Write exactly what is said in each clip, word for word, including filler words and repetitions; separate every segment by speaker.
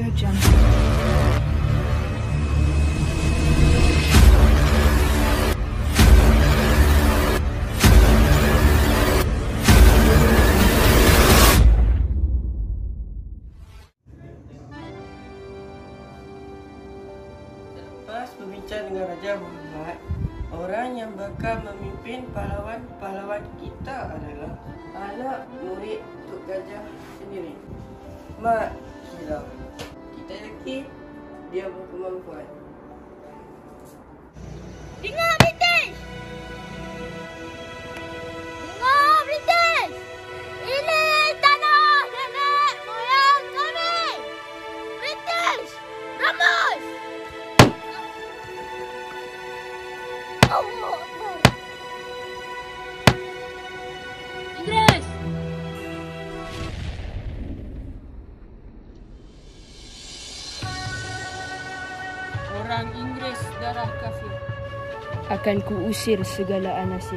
Speaker 1: Audio Jungle.
Speaker 2: Selepas berbincang dengan Raja Muhammad, orang yang bakal memimpin pahlawan-pahlawan kita adalah anak murid Tok Gajah sendiri, Mat Kilau. Kita yakin dia berkemampuan.
Speaker 3: Dengar British! Dengar British! Ini tanah nenek moyang kami! British! Ramos! Allah Akbar! Inggris!
Speaker 4: Orang Inggeris darah kafir.
Speaker 1: Akan kuusir segala anasir.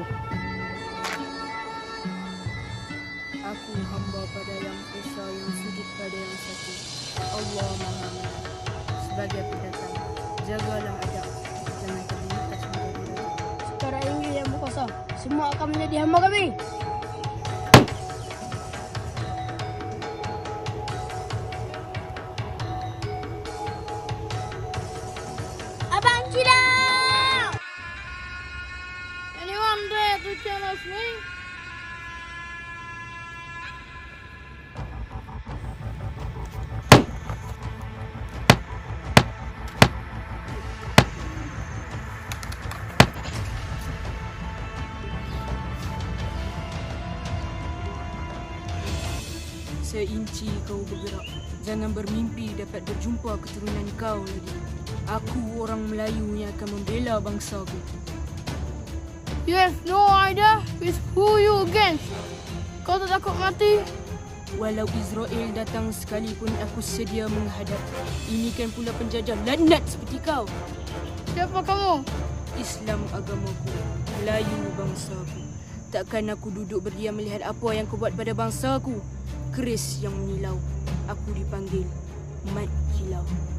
Speaker 4: Aku hamba pada yang esa, yang sujud pada yang satu. Allah Maha Menang. Sebagai pendatang, jagalah adab. Jangan terlintas menjadi raja.
Speaker 3: Sekarang Inggris yang berkuasa, semua akan menjadi hamba kami. Abang Kilau! Anyone dare to challenge me?
Speaker 4: Seinci kau bergerak, jangan bermimpi dapat berjumpa keturunan kau lagi. Aku orang Melayu yang akan membela bangsaku.
Speaker 3: You have no idea with who you against. Kau tak takut mati?
Speaker 4: Walau Israel datang sekalipun, aku sedia menghadap. Ini kan pula penjajah lanat seperti kau.
Speaker 3: Siapa kamu?
Speaker 4: Islam agamaku, Melayu bangsaku. Takkan aku duduk berdiam melihat apa yang kau buat pada bangsaku. Keris yang menyilau, aku dipanggil Mat Kilau.